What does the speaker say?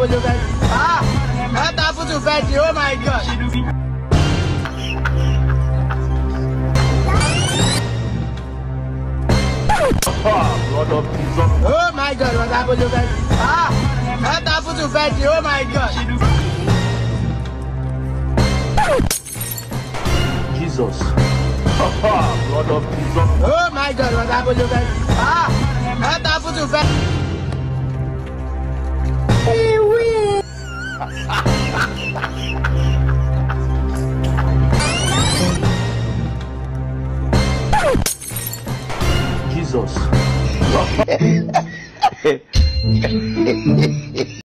tu fais? Ah, tá pour tu faire, oh my god. Oh my god, tá pour tu faire? Ah, tá pour tu faire, oh my god. Jesus. Blood of Jesus. Oh my god, tá pour tu faire? Ah, tá pour tu faire?